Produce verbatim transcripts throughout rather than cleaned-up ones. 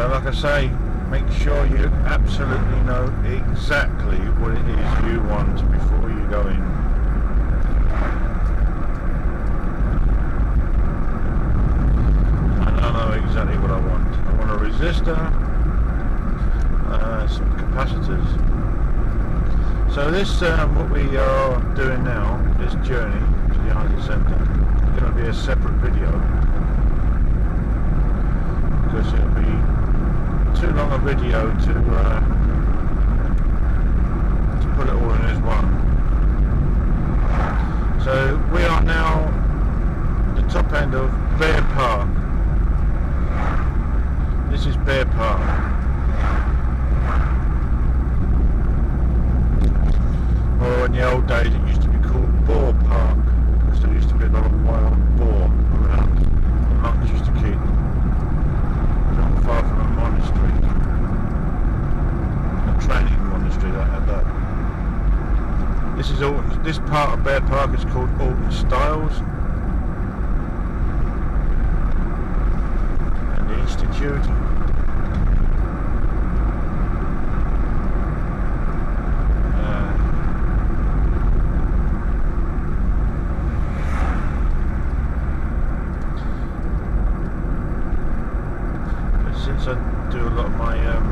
So like I say, make sure you absolutely know exactly what it is you want before you go in. And I know exactly what I want. I want a resistor, uh, some capacitors. So this, um, what we are doing now, this journey to the Arnison Centre, is going to be a separate video because it'll be too long a video to uh, to put it all in as one. So we are now at the top end of Bear Park. This is Bear Park. Or in the old days it used to be called Boar Park, because there used to be a lot of wild boar around. The monks used to keep not far from a monastery, a training monastery that had that. This is all. This part of Bear Park is called Alton Styles, and the Institute. Since I do a lot of my um,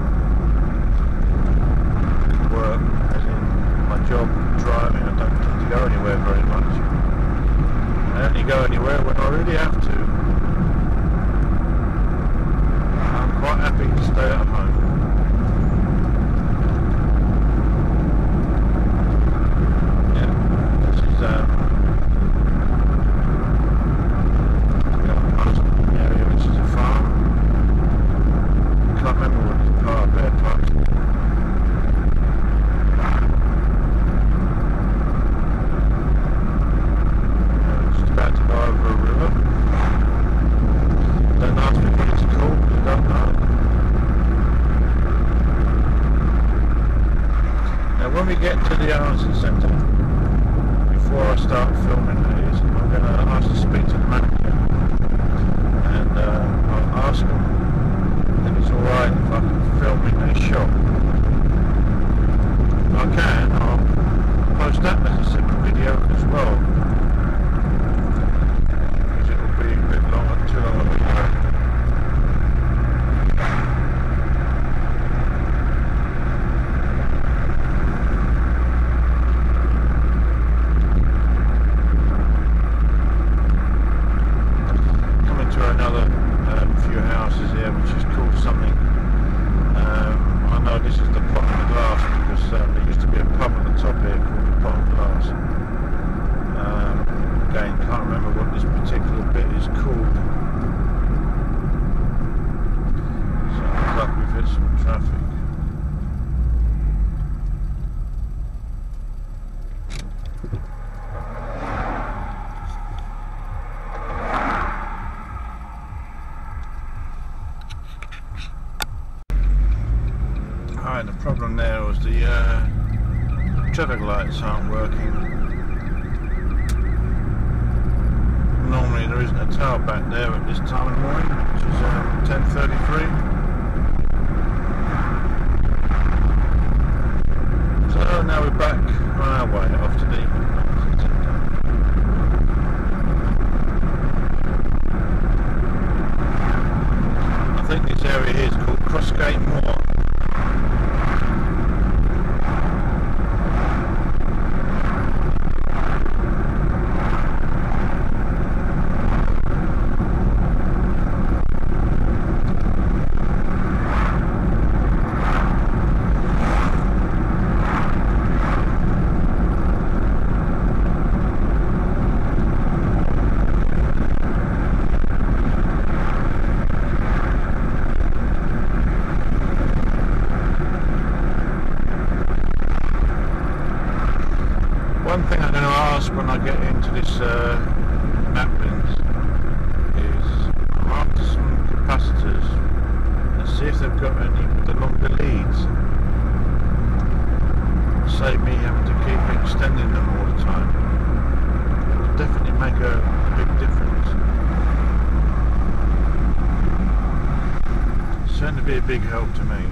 work, as in my job driving, I don't tend to go anywhere very much. I only go anywhere when I really have to. I'm quite happy to stay at home. Yeah, this is um, the area which is a farm. I can't remember what it's part of Bear Park. Just about to go over a river. Don't ask me what it's called, because I don't know. Now when we get to the Arnison Centre, before I start filming these, I'm going to ask to speak to the manager, and uh, I'll ask him if it's alright if I can film in their shop. If I can, I'll post that as a separate video as well, because it will be a bit longer, too long a video. Coming to another um, few houses here, which is called something. Um, I know this is the Pot of Glass because um, there used to be a pub at the top here called the Pot of Glass. Um, again, can't remember what this particular bit is called. So it looks like we've hit some traffic. Alright, the problem there was the uh, traffic lights aren't working. Normally there isn't a tower back there at this time of the morning, which is uh, ten thirty-three. So now we're back on our way off to the Arnison Centre. I think this area here is called Crossgate Moor. One thing I'm going to ask when I get into this uh, Maplins is I'm after some capacitors and see if they've got any with the longer leads. Save me having to keep extending them all the time. It will definitely make a, a big difference. going to be a big help to me.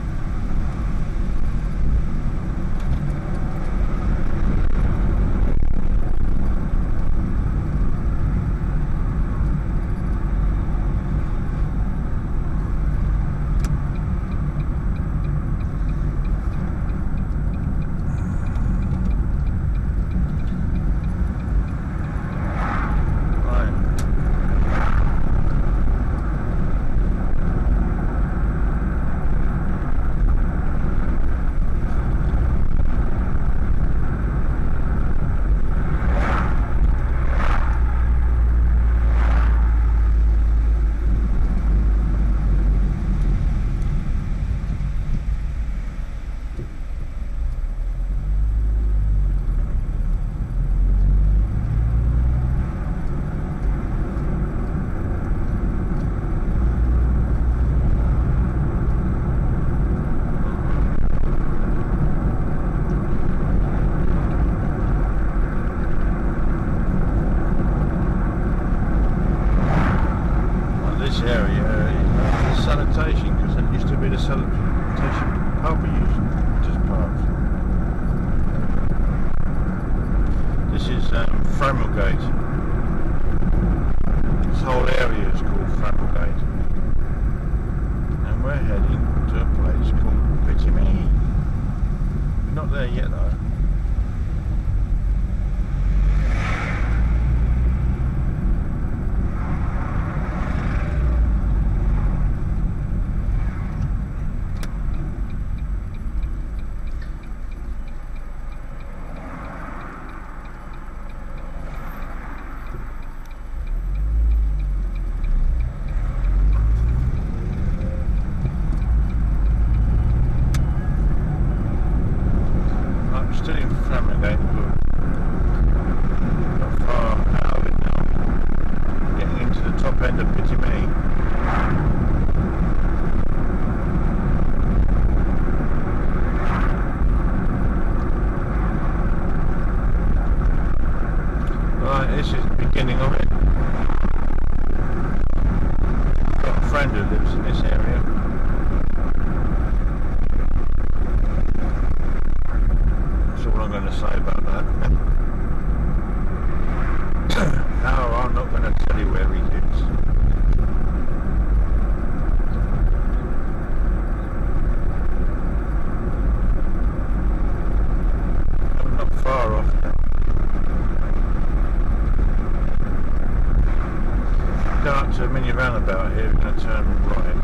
Roundabout here, we're going to turn right.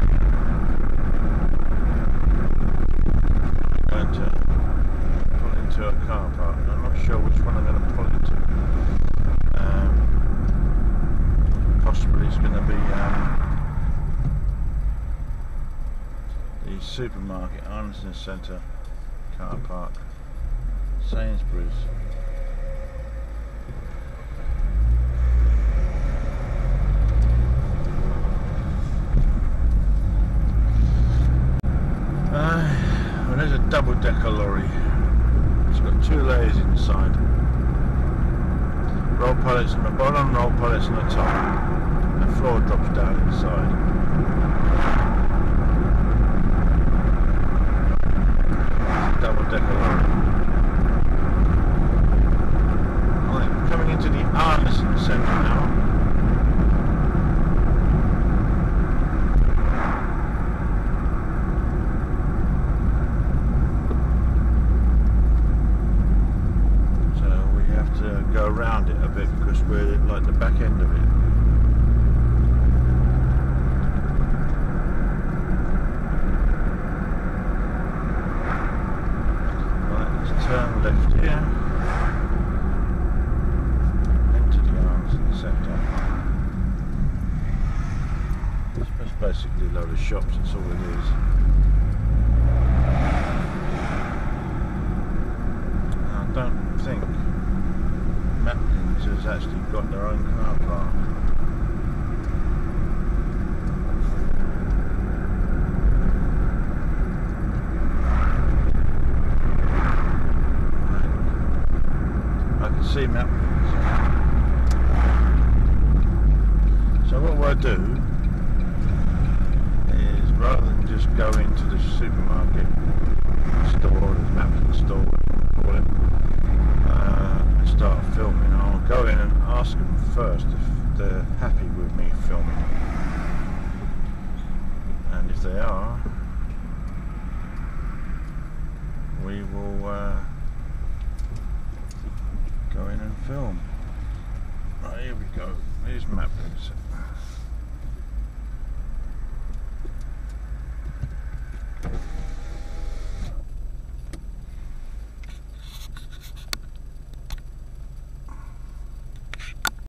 We're going to pull into a car park. I'm not sure which one I'm going to pull into. Um, possibly it's going to be um, the supermarket, Arnison Centre car park, Sainsbury's. There's a double-decker lorry. It's got two layers inside. Roll pallets on the bottom, roll pallets on the top. The floor drops down inside. It's a double-decker lorry. Right, coming into the Arnison Centre now. Go around it a bit because we're like the back end of it. Right, let's turn left here into the Arnison Centre. It's basically a load of shops, that's all it is. I don't think has actually got their own car park. Right. I can see Maplins. So what we'll do is rather just go into the supermarket store, the map store, call it, uh, and start filming. I'll go in and ask them first if they're happy with me filming, and if they are, we will uh, go in and film. Right, here we go. Here's Maplins.